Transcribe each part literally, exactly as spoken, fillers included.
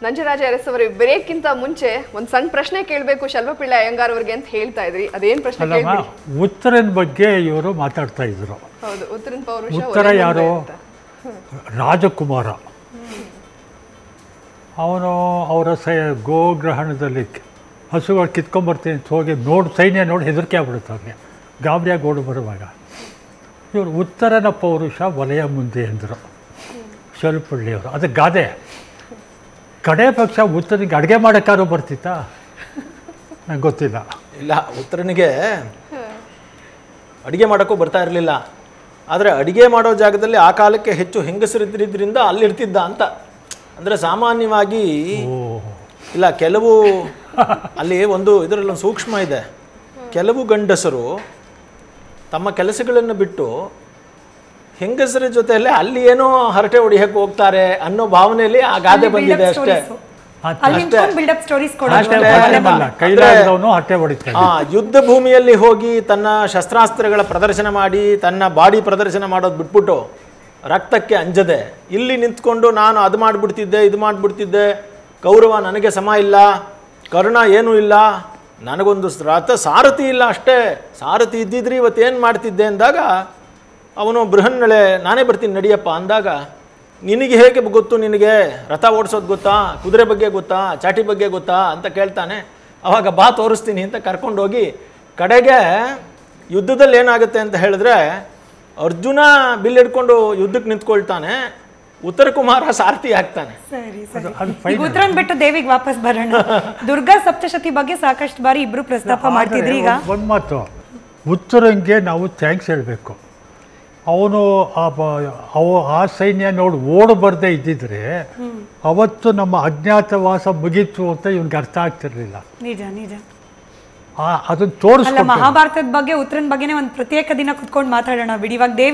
ನಂಜರಾಜೆ ಅರಸ್ ಅವರು ಬ್ರೇಕ್ಗಿಂತ ಮುಂಚೆ ಒಂದು ಸಣ್ಣ ಪ್ರಶ್ನೆ ಕೇಳಬೇಕು ಶಲ್ವಪಿಳ್ಳ ಅಯ್ಯಂಗಾರ್ ಅವರಿಗೆ ಅಂತ ಹೇಳ್ತಾ ಇದ್ರಿ. ಅದೇನು ಪ್ರಶ್ನೆ ಕೇಳ್ಬಿಡಿ. ಉತ್ತರನ ಬಗ್ಗೆ ಇವರು ಮಾತಾಡ್ತಾ ಇದ್ರು. ಹೌದು, ಉತ್ತರನ ಪೌರುಷ. ಉತ್ತರ ಯಾರು? ರಾಜಕುಮಾರ. ಅವನು ಅವರ ಸೈ ಗೋಗ್ರಹಣದಲ್ಲಿ ಹಸುಗಳು ಕಿತ್ಕೊಂಡ್ಬರ್ತೀನಿ ಅಂತ ಹೋಗಿ ನೋಡಿ ಸೈನ್ಯ ನೋಡಿ ಹೆದರಿಕೆ ಆಗ್ಬಿಡುತ್ತೆ ಅವ್ರಿಗೆ, ಗಾಬರಿಯಾಗಿ ಓಡಿ ಬರುವಾಗ. ಇವರು ಉತ್ತರನ ಪೌರುಷ ವಲಯ ಮುಂದೆ ಅಂದರು ಶಲ್ಪಳ್ಳಿಯವರು. ಅದು ಗಾದೆ. ಕಡೆ ಪಕ್ಷ ಉತ್ತರನಿಗೆ ಅಡುಗೆ ಮಾಡೋಕ್ಕಾದ್ರೂ ಬರ್ತಿತ್ತಾ ನಂಗೆ ಗೊತ್ತಿಲ್ಲ. ಇಲ್ಲ, ಉತ್ತರನಿಗೆ ಅಡುಗೆ ಮಾಡೋಕ್ಕೂ ಬರ್ತಾ ಇರಲಿಲ್ಲ. ಆದರೆ ಅಡುಗೆ ಮಾಡೋ ಜಾಗದಲ್ಲಿ ಆ ಕಾಲಕ್ಕೆ ಹೆಚ್ಚು ಹೆಂಗಸರಿದ್ದರಿಂದ ಅಲ್ಲಿರ್ತಿದ್ದ ಅಂತ. ಅಂದರೆ ಸಾಮಾನ್ಯವಾಗಿ ಇಲ್ಲ, ಕೆಲವು ಅಲ್ಲಿ ಒಂದು ಇದರಲ್ಲೊಂದು ಸೂಕ್ಷ್ಮ ಇದೆ. ಕೆಲವು ಗಂಡಸರು ತಮ್ಮ ಕೆಲಸಗಳನ್ನು ಬಿಟ್ಟು ಹೆಂಗಸರ ಜೊತೆಯಲ್ಲೇ ಅಲ್ಲಿ ಏನೋ ಹರಟೆ ಹೊಡಿಯಕ್ಕೆ ಹೋಗ್ತಾರೆ ಅನ್ನೋ ಭಾವನೆಯಲ್ಲಿ ಆ ಗಾದೆ ಬಂದಿದೆ ಅಷ್ಟೇ. ಯುದ್ಧ ಭೂಮಿಯಲ್ಲಿ ಹೋಗಿ ತನ್ನ ಶಸ್ತ್ರಾಸ್ತ್ರಗಳ ಪ್ರದರ್ಶನ ಮಾಡಿ ತನ್ನ ಬಾಡಿ ಪ್ರದರ್ಶನ ಮಾಡೋದು ಬಿಟ್ಬಿಟ್ಟು ರಕ್ತಕ್ಕೆ ಅಂಜದೆ ಇಲ್ಲಿ ನಿಂತ್ಕೊಂಡು ನಾನು ಅದು ಮಾಡಿಬಿಡ್ತಿದ್ದೆ ಇದು ಮಾಡಿಬಿಡ್ತಿದ್ದೆ, ಕೌರವ ನನಗೆ ಸಮ ಇಲ್ಲ, ಕರ್ಣ ಏನೂ ಇಲ್ಲ, ನನಗೊಂದು ರಥ ಸಾರಥಿ ಇಲ್ಲ ಅಷ್ಟೇ, ಸಾರಥಿ ಇದ್ದಿದ್ರಿ ಇವತ್ತೇನು ಮಾಡ್ತಿದ್ದೆ ಅಂದಾಗ ಅವನು ಬೃಹನ್ನಳೆ ನಾನೇ ಬರ್ತೀನಿ ನಡಿಯಪ್ಪ ಅಂದಾಗ, ನಿನಗೆ ಹೇಗೆ ಗೊತ್ತು, ನಿನಗೆ ರಥ ಓಡಿಸೋದು ಗೊತ್ತಾ, ಕುದುರೆ ಬಗ್ಗೆ ಗೊತ್ತಾ, ಚಾಟಿ ಬಗ್ಗೆ ಗೊತ್ತಾ ಅಂತ ಕೇಳ್ತಾನೆ. ಅವಾಗ ಬಾ ತೋರಿಸ್ತೀನಿ ಅಂತ ಕರ್ಕೊಂಡೋಗಿ ಕಡೆಗೆ ಯುದ್ಧದಲ್ಲಿ ಏನಾಗುತ್ತೆ ಅಂತ ಹೇಳಿದ್ರೆ ಅರ್ಜುನ ಬಿಲ್ ಹಿಡ್ಕೊಂಡು ಯುದ್ಧಕ್ಕೆ ನಿಂತ್ಕೊಳ್ತಾನೆ, ಉತ್ತರ ಕುಮಾರ ಸಾರಥಿ ಆಗ್ತಾನೆ. ಉತ್ತರನ್ ಬಿಟ್ಟು ದೇವಿಗೆ ವಾಪಸ್ ಬರೋಣ. ದುರ್ಗಾ ಸಪ್ತಶತಿ ಬಗ್ಗೆ ಸಾಕಷ್ಟು ಬಾರಿ ಇಬ್ರು ಪ್ರಸ್ತಾಪ ಮಾಡ್ತಿದ್ರಿ. ಈಗ ಒಂದು ಮಾತು, ಉತ್ತರಂಗೆ ನಾವು ಥ್ಯಾಂಕ್ಸ್ ಹೇಳಬೇಕು. ಅವನು ಆ ಸೈನ್ಯ ನೋಡಿ ಓಡ್ ಬರ್ದೇ ಇದ್ದಿದ್ರೆ ಅವತ್ತು ನಮ್ಮ ಅಜ್ಞಾತವಾಸ ಮುಗೀತು ಅಂತ ಇವನ್ಗೆ ಅರ್ಥ ಆಗ್ತಿರ್ಲಿಲ್ಲ. ನಿಜ ನಿಜ. ಅದನ್ನ ತೋರಿಸ್ಕೊಲ್ಲ. ಮಹಾಭಾರತದ ಬಗ್ಗೆ ಉತ್ತರನ ಬಗ್ಗೆನೇ ಒಂದು ಪ್ರತ್ಯೇಕ ದಿನ ಕುತ್ಕೊಂಡು ಮಾತಾಡೋಣ ಬಿಡಿ. ಇವಾಗ ದೇವಿ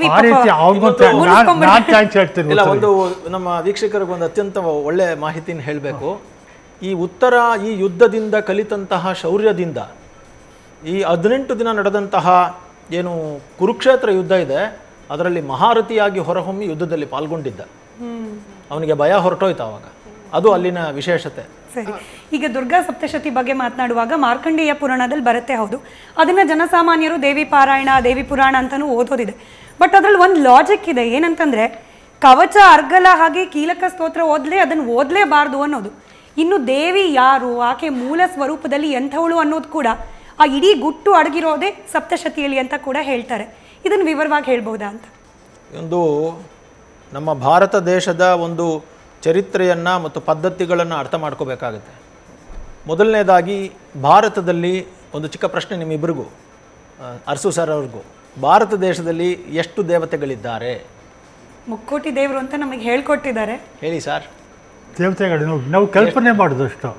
ಇಲ್ಲ, ಒಂದು ನಮ್ಮ ವೀಕ್ಷಕರಿಗೆ ಒಂದು ಅತ್ಯಂತ ಒಳ್ಳೆ ಮಾಹಿತಿನ ಹೇಳಬೇಕು. ಈ ಉತ್ತರ ಈ ಯುದ್ಧದಿಂದ ಕಲಿತಂತಹ ಶೌರ್ಯದಿಂದ ಈ ಹದಿನೆಂಟು ದಿನ ನಡೆದಂತಹ ಏನು ಕುರುಕ್ಷೇತ್ರ ಯುದ್ಧ ಇದೆ ಅದರಲ್ಲಿ ಮಹಾರಥಿಯಾಗಿ ಹೊರಹೊಮ್ಮಿ ಯುದ್ಧದಲ್ಲಿ ಪಾಲ್ಗೊಂಡಿದ್ದ. ಅವನಿಗೆ ಭಯ ಹೊರಟೋಯ್ತು ಅವಾಗ. ಅದು ಅಲ್ಲಿನ ವಿಶೇಷತೆ. ಸರಿ, ಈಗ ದುರ್ಗಾ ಸಪ್ತಶತಿ ಬಗ್ಗೆ ಮಾತನಾಡುವಾಗ ಮಾರ್ಕಂಡೇಯ ಪುರಾಣದಲ್ಲಿ ಬರುತ್ತೆ. ಹೌದು, ಅದನ್ನ ಜನಸಾಮಾನ್ಯರು ದೇವಿ ಪಾರಾಯಣ ದೇವಿ ಪುರಾಣ ಅಂತಾನೂ ಓದೋದಿದೆ. ಬಟ್ ಅದ್ರಲ್ಲಿ ಒಂದು ಲಾಜಿಕ್ ಇದೆ. ಏನಂತಂದ್ರೆ ಕವಚ ಅರ್ಗಲ ಹಾಗೆ ಕೀಲಕ ಸ್ತೋತ್ರ ಓದ್ಲೇ ಅದನ್ನು ಓದಲೇಬಾರ್ದು ಅನ್ನೋದು. ಇನ್ನು ದೇವಿ ಯಾರು, ಆಕೆ ಮೂಲ ಸ್ವರೂಪದಲ್ಲಿ ಎಂಥವಳು ಅನ್ನೋದು ಕೂಡ ಆ ಇಡೀ ಗುಟ್ಟು ಅಡಗಿರೋದೇ ಸಪ್ತಶತಿಯಲ್ಲಿ ಅಂತ ಕೂಡ ಹೇಳ್ತಾರೆ. ಇದನ್ನು ವಿವರವಾಗಿ ಹೇಳ್ಬೋದಾ ಅಂತ. ಒಂದು ನಮ್ಮ ಭಾರತ ದೇಶದ ಒಂದು ಚರಿತ್ರೆಯನ್ನು ಮತ್ತು ಪದ್ಧತಿಗಳನ್ನು ಅರ್ಥ ಮಾಡ್ಕೋಬೇಕಾಗುತ್ತೆ. ಮೊದಲನೇದಾಗಿ ಭಾರತದಲ್ಲಿ ಒಂದು ಚಿಕ್ಕ ಪ್ರಶ್ನೆ ನಿಮ್ಮಿಬ್ಬರಿಗೂ, ಅರಸು ಸರ್ ಅವ್ರಿಗೂ, ಭಾರತ ದೇಶದಲ್ಲಿ ಎಷ್ಟು ದೇವತೆಗಳಿದ್ದಾರೆ? ಮುಕ್ಕೋಟಿ ದೇವರು ಅಂತ ನಮಗೆ ಹೇಳ್ಕೊಟ್ಟಿದ್ದಾರೆ. ಹೇಳಿ ಸರ್. ದೇವತೆಗಳು ನಾವು ಕಲ್ಪನೆ ಮಾಡೋದಷ್ಟು.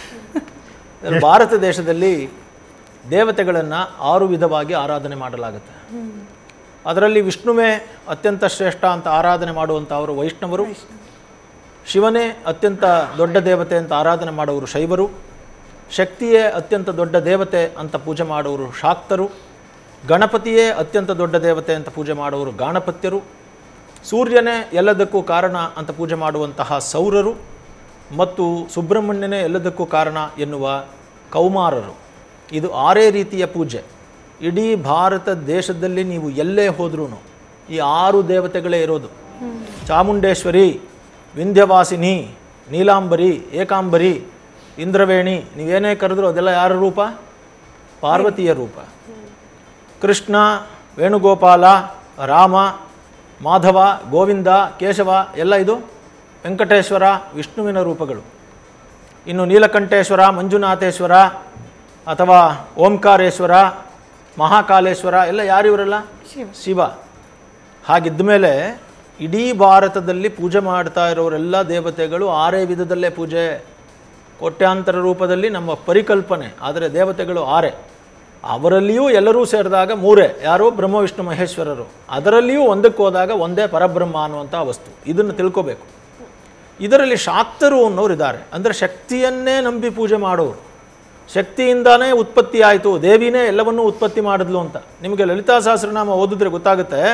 ಭಾರತ ದೇಶದಲ್ಲಿ ದೇವತೆಗಳನ್ನು ಆರು ವಿಧವಾಗಿ ಆರಾಧನೆ ಮಾಡಲಾಗುತ್ತೆ. ಅದರಲ್ಲಿ ವಿಷ್ಣುವೇ ಅತ್ಯಂತ ಶ್ರೇಷ್ಠ ಅಂತ ಆರಾಧನೆ ಮಾಡುವಂಥವರು ವೈಷ್ಣವರು, ಶಿವನೇ ಅತ್ಯಂತ ದೊಡ್ಡ ದೇವತೆ ಅಂತ ಆರಾಧನೆ ಮಾಡೋರು ಶೈವರು, ಶಕ್ತಿಯೇ ಅತ್ಯಂತ ದೊಡ್ಡ ದೇವತೆ ಅಂತ ಪೂಜೆ ಮಾಡೋರು ಶಾಕ್ತರು, ಗಣಪತಿಯೇ ಅತ್ಯಂತ ದೊಡ್ಡ ದೇವತೆ ಅಂತ ಪೂಜೆ ಮಾಡೋರು ಗಾಣಪತ್ಯರು, ಸೂರ್ಯನೇ ಎಲ್ಲದಕ್ಕೂ ಕಾರಣ ಅಂತ ಪೂಜೆ ಮಾಡುವಂತಹ ಸೌರರು, ಮತ್ತು ಸುಬ್ರಹ್ಮಣ್ಯನೇ ಎಲ್ಲದಕ್ಕೂ ಕಾರಣ ಎನ್ನುವ ಕೌಮಾರರು. ಇದು ಆರೇ ರೀತಿಯ ಪೂಜೆ. ಇಡೀ ಭಾರತ ದೇಶದಲ್ಲಿ ನೀವು ಎಲ್ಲೇ ಹೋದ್ರೂ ಈ ಆರು ದೇವತೆಗಳೇ ಇರೋದು. ಚಾಮುಂಡೇಶ್ವರಿ, ವಿಂಧ್ಯವಾಸಿನಿ, ನೀಲಾಂಬರಿ, ಏಕಾಂಬರಿ, ಇಂದ್ರವೇಣಿ, ನೀವೇನೇ ಕರೆದ್ರು ಅದೆಲ್ಲ ಯಾರ ರೂಪ? ಪಾರ್ವತಿಯ ರೂಪ. ಕೃಷ್ಣ, ವೇಣುಗೋಪಾಲ, ರಾಮ, ಮಾಧವ, ಗೋವಿಂದ, ಕೇಶವ ಎಲ್ಲ ಇದು ವೆಂಕಟೇಶ್ವರ, ವಿಷ್ಣುವಿನ ರೂಪಗಳು. ಇನ್ನು ನೀಲಕಂಠೇಶ್ವರ, ಮಂಜುನಾಥೇಶ್ವರ ಅಥವಾ ಓಂಕಾರೇಶ್ವರ, ಮಹಾಕಾಲೇಶ್ವರ ಎಲ್ಲ ಯಾರಿವರಲ್ಲ? ಶಿವ. ಹಾಗಿದ್ದ ಮೇಲೆ ಇಡೀ ಭಾರತದಲ್ಲಿ ಪೂಜೆ ಮಾಡ್ತಾ ಇರೋರೆಲ್ಲ ದೇವತೆಗಳು ಆರೇ ವಿಧದಲ್ಲೇ ಪೂಜೆ. ಕೋಟ್ಯಾಂತರ ರೂಪದಲ್ಲಿ ನಮ್ಮ ಪರಿಕಲ್ಪನೆ, ಆದರೆ ದೇವತೆಗಳು ಆರೇ. ಅವರಲ್ಲಿಯೂ ಎಲ್ಲರೂ ಸೇರಿದಾಗ ಮೂರೇ. ಯಾರು? ಬ್ರಹ್ಮ ವಿಷ್ಣು ಮಹೇಶ್ವರರು. ಅದರಲ್ಲಿಯೂ ಒಂದಕ್ಕೆ ಹೋದಾಗ ಒಂದೇ ಪರಬ್ರಹ್ಮ ಅನ್ನುವಂಥ ವಸ್ತು. ಇದನ್ನು ತಿಳ್ಕೋಬೇಕು. ಇದರಲ್ಲಿ ಶಾಕ್ತರು ಅನ್ನೋರು ಇದ್ದಾರೆ. ಅಂದರೆ ಶಕ್ತಿಯನ್ನೇ ನಂಬಿ ಪೂಜೆ ಮಾಡೋರು. ಶಕ್ತಿಯಿಂದಾನೇ ಉತ್ಪತ್ತಿ ಆಯಿತು, ದೇವಿನೇ ಎಲ್ಲವನ್ನೂ ಉತ್ಪತ್ತಿ ಮಾಡಿದ್ಲು ಅಂತ. ನಿಮಗೆ ಲಲಿತಾ ಸಹಸ್ರನಾಮ ಓದಿದ್ರೆ ಗೊತ್ತಾಗುತ್ತೆ.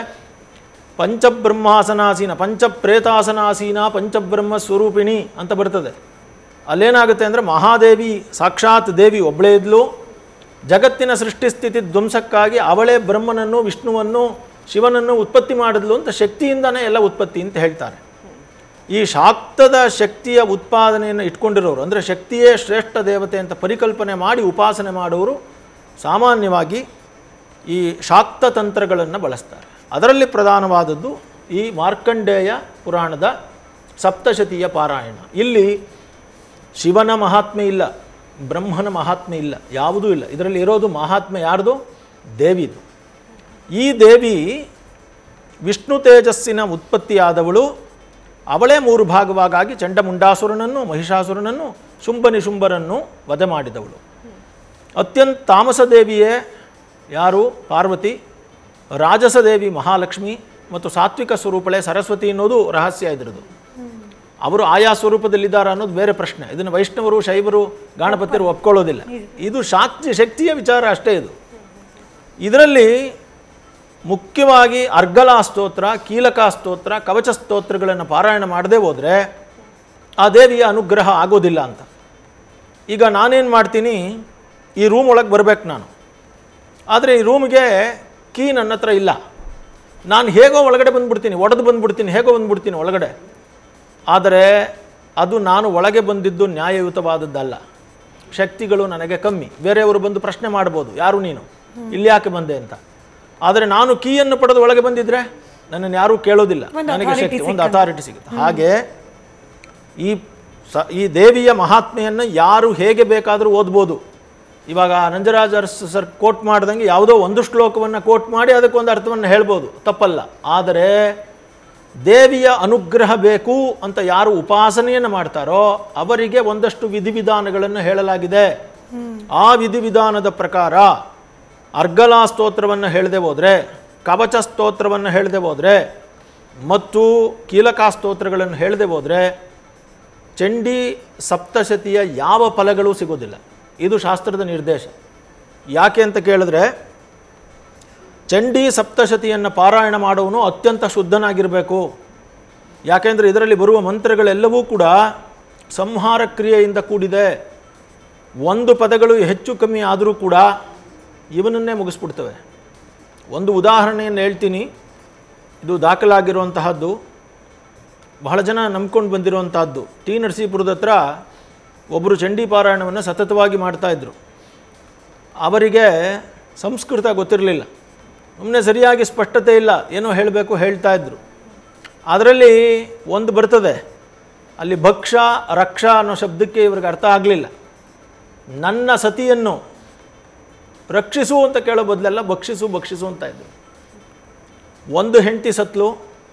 ಪಂಚಬ್ರಹ್ಮಾಸನಾಸೀನ, ಪಂಚಪ್ರೇತಾಸನಾಸೀನ, ಪಂಚಬ್ರಹ್ಮ ಸ್ವರೂಪಿಣಿ ಅಂತ ಬರ್ತದೆ. ಅಲ್ಲೇನಾಗುತ್ತೆ ಅಂದರೆ ಮಹಾದೇವಿ ಸಾಕ್ಷಾತ್ ದೇವಿ ಒಬ್ಬಳೇ ಇದ್ಲು, ಜಗತ್ತಿನ ಸೃಷ್ಟಿಸ್ಥಿತಿ ಧ್ವಂಸಕ್ಕಾಗಿ ಅವಳೇ ಬ್ರಹ್ಮನನ್ನು ವಿಷ್ಣುವನ್ನು ಶಿವನನ್ನು ಉತ್ಪತ್ತಿ ಮಾಡಿದ್ಲು ಅಂತ ಶಕ್ತಿಯಿಂದನೇ ಎಲ್ಲ ಉತ್ಪತ್ತಿ ಅಂತ ಹೇಳ್ತಾರೆ. ಈ ಶಾಕ್ತದ ಶಕ್ತಿಯ ಉತ್ಪಾದನೆಯನ್ನು ಇಟ್ಕೊಂಡಿರೋರು, ಅಂದರೆ ಶಕ್ತಿಯೇ ಶ್ರೇಷ್ಠ ದೇವತೆ ಅಂತ ಪರಿಕಲ್ಪನೆ ಮಾಡಿ ಉಪಾಸನೆ ಮಾಡೋರು ಸಾಮಾನ್ಯವಾಗಿ ಈ ಶಾಕ್ತ ತಂತ್ರಗಳನ್ನು ಬಳಸ್ತಾರೆ. ಅದರಲ್ಲಿ ಪ್ರಧಾನವಾದದ್ದು ಈ ಮಾರ್ಕಂಡೇಯ ಪುರಾಣದ ಸಪ್ತಶತಿಯ ಪಾರಾಯಣ. ಇಲ್ಲಿ ಶಿವನ ಮಹಾತ್ಮೆ ಇಲ್ಲ, ಬ್ರಹ್ಮನ ಮಹಾತ್ಮೆ ಇಲ್ಲ, ಯಾವುದೂ ಇಲ್ಲ. ಇದರಲ್ಲಿ ಇರೋದು ಮಹಾತ್ಮೆ ಯಾರ್ದು? ದೇವಿದು. ಈ ದೇವಿ ವಿಷ್ಣು ತೇಜಸ್ಸಿನ ಉತ್ಪತ್ತಿಯಾದವಳು. ಅವಳೇ ಮೂರು ಭಾಗವಾಗಿ ಚಂಡಮುಂಡಾಸುರನನ್ನು, ಮಹಿಷಾಸುರನನ್ನು, ಶುಂಭನಿಶುಂಭರನ್ನು ವಧೆ ಮಾಡಿದವಳು. ಅತ್ಯಂತ ತಾಮಸ ದೇವಿಯೇ ಯಾರು? ಪಾರ್ವತಿ. ರಾಜಸ ದೇವಿ ಮಹಾಲಕ್ಷ್ಮಿ ಮತ್ತು ಸಾತ್ವಿಕ ಸ್ವರೂಪಳೇ ಸರಸ್ವತಿ ಅನ್ನೋದು ರಹಸ್ಯ ಇದ್ರದ್ದು. ಅವರು ಆಯಾ ಸ್ವರೂಪದಲ್ಲಿದ್ದಾರೆ ಅನ್ನೋದು ಬೇರೆ ಪ್ರಶ್ನೆ. ಇದನ್ನು ವೈಷ್ಣವರು, ಶೈವರು, ಗಾಣಪತಿಯರು ಒಪ್ಕೊಳ್ಳೋದಿಲ್ಲ. ಇದು ಶಾಕ್ತಿ ಶಕ್ತಿಯ ವಿಚಾರ ಅಷ್ಟೇ. ಇದು ಇದರಲ್ಲಿ ಮುಖ್ಯವಾಗಿ ಅರ್ಗಲಾ ಸ್ತೋತ್ರ, ಕೀಲಕಾ ಸ್ತೋತ್ರ, ಕವಚ ಸ್ತೋತ್ರಗಳನ್ನು ಪಾರಾಯಣ ಮಾಡದೆ ಹೋದರೆ ಆ ದೇವಿಯ ಅನುಗ್ರಹ ಆಗೋದಿಲ್ಲ ಅಂತ. ಈಗ ನಾನೇನು ಮಾಡ್ತೀನಿ, ಈ ರೂಮ್ ಒಳಗೆ ಬರಬೇಕು ನಾನು, ಆದರೆ ಈ ರೂಮ್ಗೆ ಕೀ ನನ್ನ ಹತ್ರ ಇಲ್ಲ. ನಾನು ಹೇಗೋ ಒಳಗಡೆ ಬಂದುಬಿಡ್ತೀನಿ, ಒಡೆದು ಬಂದುಬಿಡ್ತೀನಿ, ಹೇಗೋ ಬಂದುಬಿಡ್ತೀನಿ ಒಳಗಡೆ. ಆದರೆ ಅದು ನಾನು ಒಳಗೆ ಬಂದಿದ್ದು ನ್ಯಾಯಯುತವಾದದ್ದಲ್ಲ. ಶಕ್ತಿಗಳು ನನಗೆ ಕಮ್ಮಿ. ಬೇರೆಯವರು ಬಂದು ಪ್ರಶ್ನೆ ಮಾಡ್ಬೋದು, ಯಾರು ನೀನು, ಇಲ್ಲಿ ಯಾಕೆ ಬಂದೆ ಅಂತ. ಆದರೆ ನಾನು ಕೀಯನ್ನು ಪಡೆದು ಒಳಗೆ ಬಂದಿದ್ರೆ ನನ್ನನ್ನು ಯಾರೂ ಕೇಳೋದಿಲ್ಲ, ನನಗೆ ಶಕ್ತಿ, ಒಂದು ಅಥಾರಿಟಿ ಸಿಗುತ್ತೆ. ಹಾಗೆ ಈ ಸ ಈ ದೇವಿಯ ಮಹಾತ್ಮೆಯನ್ನು ಯಾರು ಹೇಗೆ ಬೇಕಾದರೂ ಓದ್ಬೋದು. ಇವಾಗ ನಂಜರಾಜ ಸರ್ ಕೋಟ್ ಮಾಡ್ದಂಗೆ ಯಾವುದೋ ಒಂದು ಶ್ಲೋಕವನ್ನು ಕೋಟ್ ಮಾಡಿ ಅದಕ್ಕೊಂದು ಅರ್ಥವನ್ನು ಹೇಳ್ಬೋದು, ತಪ್ಪಲ್ಲ. ಆದರೆ ದೇವಿಯ ಅನುಗ್ರಹ ಬೇಕು ಅಂತ ಯಾರು ಉಪಾಸನೆಯನ್ನು ಮಾಡ್ತಾರೋ ಅವರಿಗೆ ಒಂದಷ್ಟು ವಿಧಿವಿಧಾನಗಳನ್ನು ಹೇಳಲಾಗಿದೆ. ಆ ವಿಧಿವಿಧಾನದ ಪ್ರಕಾರ ಅರ್ಗಲಾ ಸ್ತೋತ್ರವನ್ನು ಹೇಳದೆ ಹೋದರೆ, ಕವಚ ಸ್ತೋತ್ರವನ್ನು ಹೇಳದೆ ಹೋದರೆ ಮತ್ತು ಕೀಲಕಾ ಸ್ತೋತ್ರಗಳನ್ನು ಹೇಳದೆ ಹೋದರೆ ಚಂಡಿ ಸಪ್ತಶತಿಯ ಯಾವ ಫಲಗಳೂ ಸಿಗೋದಿಲ್ಲ. ಇದು ಶಾಸ್ತ್ರದ ನಿರ್ದೇಶ. ಯಾಕೆ ಅಂತ ಕೇಳಿದ್ರೆ, ಚಂಡಿ ಸಪ್ತಶತಿಯನ್ನು ಪಾರಾಯಣ ಮಾಡುವನು ಅತ್ಯಂತ ಶುದ್ಧನಾಗಿರಬೇಕು. ಯಾಕೆಂದರೆ ಇದರಲ್ಲಿ ಬರುವ ಮಂತ್ರಗಳೆಲ್ಲವೂ ಕೂಡ ಸಂಹಾರ ಕ್ರಿಯೆಯಿಂದ ಕೂಡಿದೆ. ಒಂದು ಪದಗಳು ಹೆಚ್ಚು ಕಮ್ಮಿ ಆದರೂ ಕೂಡ ಇವನನ್ನೇ ಮುಗಿಸ್ಬಿಡ್ತವೆ. ಒಂದು ಉದಾಹರಣೆಯನ್ನು ಹೇಳ್ತೀನಿ, ಇದು ದಾಖಲಾಗಿರುವಂತಹದ್ದು, ಬಹಳ ಜನ ನಂಬ್ಕೊಂಡು ಬಂದಿರುವಂತಹದ್ದು. ಟಿ ನರಸೀಪುರದ ಹತ್ರ ಒಬ್ಬರು ಚಂಡಿ ಪಾರಾಯಣವನ್ನು ಸತತವಾಗಿ ಮಾಡ್ತಾಯಿದ್ರು. ಅವರಿಗೆ ಸಂಸ್ಕೃತ ಗೊತ್ತಿರಲಿಲ್ಲ, ಸುಮ್ಮನೆ ಸರಿಯಾಗಿ ಸ್ಪಷ್ಟತೆ ಇಲ್ಲ, ಏನೋ ಹೇಳಬೇಕು ಹೇಳ್ತಾ ಇದ್ರು. ಅದರಲ್ಲಿ ಒಂದು ಬರ್ತದೆ, ಅಲ್ಲಿ ಭಕ್ಷ ರಕ್ಷ ಅನ್ನೋ ಶಬ್ದಕ್ಕೆ ಇವ್ರಿಗೆ ಅರ್ಥ ಆಗಲಿಲ್ಲ. ನನ್ನ ಸತಿಯನ್ನು ರಕ್ಷಿಸು ಅಂತ ಕೇಳೋ ಬದಲೆಲ್ಲ ಭಕ್ಷಿಸು ಭಕ್ಷಿಸು ಅಂತ ಇದ್ರು. ಒಂದು ಹೆಂಡತಿ ಸತ್ಲು,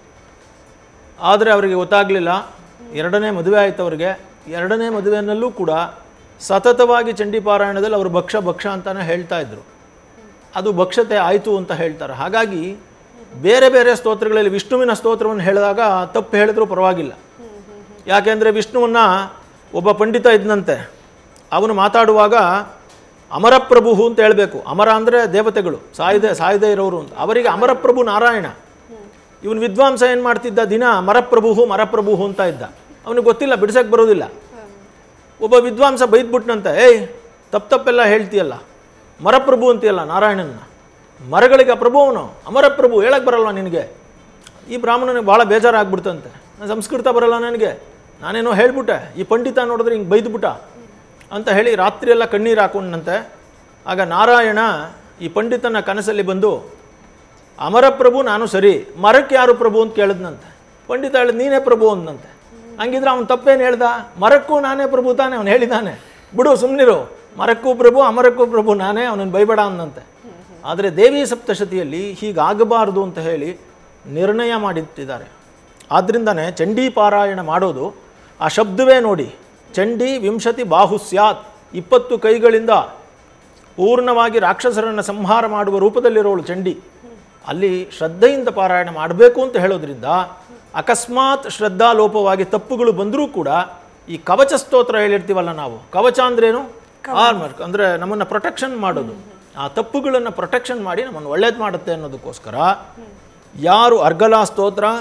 ಆದರೆ ಅವರಿಗೆ ಗೊತ್ತಾಗಲಿಲ್ಲ. ಎರಡನೇ ಮದುವೆ ಆಯಿತು ಅವರಿಗೆ. ಎರಡನೇ ಮದುವೆಯಲ್ಲೂ ಕೂಡ ಸತತವಾಗಿ ಚಂಡಿ ಪಾರಾಯಣದಲ್ಲಿ ಅವರು ಭಕ್ಷ ಭಕ್ಷ ಅಂತಲೇ ಹೇಳ್ತಾ ಇದ್ರು. ಅದು ಭಕ್ಷತೆ ಆಯಿತು ಅಂತ ಹೇಳ್ತಾರೆ. ಹಾಗಾಗಿ ಬೇರೆ ಬೇರೆ ಸ್ತೋತ್ರಗಳಲ್ಲಿ ವಿಷ್ಣುವಿನ ಸ್ತೋತ್ರವನ್ನು ಹೇಳಿದಾಗ ತಪ್ಪು ಹೇಳಿದ್ರೂ ಪರವಾಗಿಲ್ಲ. ಯಾಕೆಂದರೆ ವಿಷ್ಣುವನ್ನು ಒಬ್ಬ ಪಂಡಿತ ಇದ್ದಂತೆ, ಅವನು ಮಾತಾಡುವಾಗ ಅಮರಪ್ರಭು ಅಂತ ಹೇಳಬೇಕು. ಅಮರ ಅಂದರೆ ದೇವತೆಗಳು, ಸಾಯದೆ ಸಾಯದೇ ಇರೋರು ಅಂತ. ಅವರಿಗೆ ಅಮರಪ್ರಭು ನಾರಾಯಣ. ಇವನು ವಿದ್ವಾಂಸ ಏನು ಮಾಡ್ತಿದ್ದ, ದಿನ ಮರಪ್ರಭು ಮರಪ್ರಭು ಅಂತ ಇದ್ದ. ಅವನಿಗೆ ಗೊತ್ತಿಲ್ಲ, ಬಿಡ್ಸಕ್ಕೆ ಬರೋದಿಲ್ಲ. ಒಬ್ಬ ವಿದ್ವಾಂಸ ಬೈದ್ಬಿಟ್ನಂತೆ, ಏಯ್ ತಪ್ಪು ತಪ್ಪೆಲ್ಲ ಹೇಳ್ತೀಯಲ್ಲ, ಮರಪ್ರಭು ಅಂತೀಯಲ್ಲ ನಾರಾಯಣನ, ಮರಗಳಿಗೆ ಪ್ರಭು ಅವನು, ಅಮರಪ್ರಭು ಹೇಳಕ್ಕೆ ಬರಲ್ವ ನಿನಗೆ. ಈ ಬ್ರಾಹ್ಮಣನಿಗೆ ಭಾಳ ಬೇಜಾರಾಗ್ಬಿಡ್ತಂತೆ, ನಾನು ಸಂಸ್ಕೃತ ಬರಲ್ಲ ನನಗೆ, ನಾನೇನೋ ಹೇಳ್ಬಿಟ್ಟೆ, ಈ ಪಂಡಿತ ನೋಡಿದ್ರೆ ಹಿಂಗೆ ಬೈದ್ಬಿಟ್ಟ ಅಂತ ಹೇಳಿ ರಾತ್ರಿಯೆಲ್ಲ ಕಣ್ಣೀರು ಹಾಕೊಂಡಂತೆ. ಆಗ ನಾರಾಯಣ ಈ ಪಂಡಿತನ ಕನಸಲ್ಲಿ ಬಂದು, ಅಮರಪ್ರಭು ನಾನು ಸರಿ, ಮರಕ್ಕೆ ಯಾರು ಪ್ರಭು ಅಂತ ಕೇಳಿದ್ನಂತೆ. ಪಂಡಿತ ಹೇಳಿದ್ ನೀನೇ ಪ್ರಭು ಅಂದಂತೆ. ಹಂಗಿದ್ರೆ ಅವನು ತಪ್ಪೇನು ಹೇಳ್ದ, ಮರಕ್ಕೂ ನಾನೇ ಪ್ರಭು ತಾನೆ, ಅವನು ಹೇಳಿದ್ದಾನೆ, ಬಿಡು ಸುಮ್ಮನಿರು, ಮರಕ್ಕೂ ಪ್ರಭು ಅಮರಕ್ಕೂ ಪ್ರಭು ನಾನೇ, ಅವನನ್ನು ಬೈಬೇಡ ಅಂದಂತೆ. ಆದರೆ ದೇವಿ ಸಪ್ತಶತಿಯಲ್ಲಿ ಹೀಗಾಗಬಾರ್ದು ಅಂತ ಹೇಳಿ ನಿರ್ಣಯ ಮಾಡಿಟ್ಟಿದ್ದಾರೆ. ಆದ್ದರಿಂದನೇ ಚಂಡೀ ಪಾರಾಯಣ ಮಾಡೋದು ಆ ಶಬ್ದವೇ ನೋಡಿ, ಚಂಡಿ ವಿಂಶತಿ ಬಾಹು ಸ್ಯಾತ್, ಇಪ್ಪತ್ತು ಕೈಗಳಿಂದ ಪೂರ್ಣವಾಗಿ ರಾಕ್ಷಸರನ್ನು ಸಂಹಾರ ಮಾಡುವ ರೂಪದಲ್ಲಿರೋಳು ಚಂಡಿ. ಅಲ್ಲಿ ಶ್ರದ್ಧೆಯಿಂದ ಪಾರಾಯಣ ಮಾಡಬೇಕು ಅಂತ ಹೇಳೋದ್ರಿಂದ ಅಕಸ್ಮಾತ್ ಶ್ರದ್ಧಾಲೋಪವಾಗಿ ತಪ್ಪುಗಳು ಬಂದರೂ ಕೂಡ ಈ ಕವಚ ಸ್ತೋತ್ರ ಹೇಳಿರ್ತೀವಲ್ಲ ನಾವು, ಕವಚ ಅಂದ್ರೇನು, ಆರ್ಮರ್ ಅಂದರೆ ನಮ್ಮನ್ನು ಪ್ರೊಟೆಕ್ಷನ್ ಮಾಡೋದು. ಆ ತಪ್ಪುಗಳನ್ನು ಪ್ರೊಟೆಕ್ಷನ್ ಮಾಡಿ ನಮ್ಮನ್ನು ಒಳ್ಳೇದು ಮಾಡುತ್ತೆ ಅನ್ನೋದಕ್ಕೋಸ್ಕರ ಯಾರು ಅರ್ಗಲಾ ಸ್ತೋತ್ರ,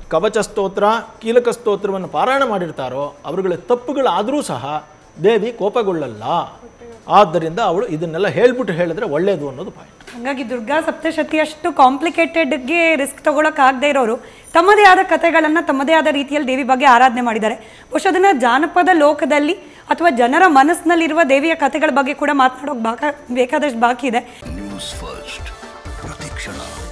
ಕವಚ ಸ್ತೋತ್ರ ಕೀಲಕ ಸ್ತೋತ್ರವನ್ನು ಪಾರಾಯಣ ಮಾಡಿರ್ತಾರೋ ಅವರುಗಳ ತಪ್ಪುಗಳಾದರೂ ಸಹ ದೇವಿ ಕೋಪಗೊಳ್ಳಲ್ಲ. ಆದ್ದರಿಂದ ಅವಳು ಇದನ್ನೆಲ್ಲ ಹೇಳ್ಬಿಟ್ಟು ಹೇಳಿದ್ರೆ ಒಳ್ಳೆಯದು ಅನ್ನೋದು ಪಾಯಿಂಟ್. ಹಾಗಾಗಿ ದುರ್ಗಾ ಸಪ್ತಶತಿ ಅಷ್ಟು ಕಾಂಪ್ಲಿಕೇಟೆಡ್ಗೆ ರಿಸ್ಕ್ ತಗೊಳಕ್ಕಾಗದೇ ಇರೋರು ತಮ್ಮದೇ ಆದ ಕಥೆಗಳನ್ನು ತಮ್ಮದೇ ಆದ ರೀತಿಯಲ್ಲಿ ದೇವಿ ಬಗ್ಗೆ ಆರಾಧನೆ ಮಾಡಿದ್ದಾರೆ. ಬಹುಶಃ ಅದನ್ನು ಜಾನಪದ ಲೋಕದಲ್ಲಿ ಅಥವಾ ಜನರ ಮನಸ್ಸಿನಲ್ಲಿರುವ ದೇವಿಯ ಕಥೆಗಳ ಬಗ್ಗೆ ಕೂಡ ಮಾತನಾಡೋಕೆ ಬಾಕ ಬೇಕಾದಷ್ಟು ಬಾಕಿ ಇದೆ. ನ್ಯೂಸ್ ಫಸ್ಟ್ ಪ್ರತಿಕ್ಷಣ.